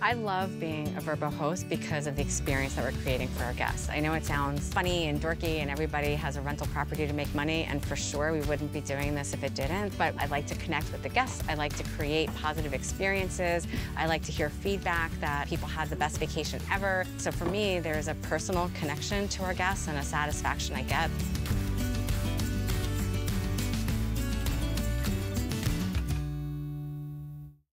I love being a Vrbo host because of the experience that we're creating for our guests. I know it sounds funny and dorky and everybody has a rental property to make money, and for sure we wouldn't be doing this if it didn't, but I like to connect with the guests. I like to create positive experiences. I like to hear feedback that people had the best vacation ever. So for me, there's a personal connection to our guests and a satisfaction I get.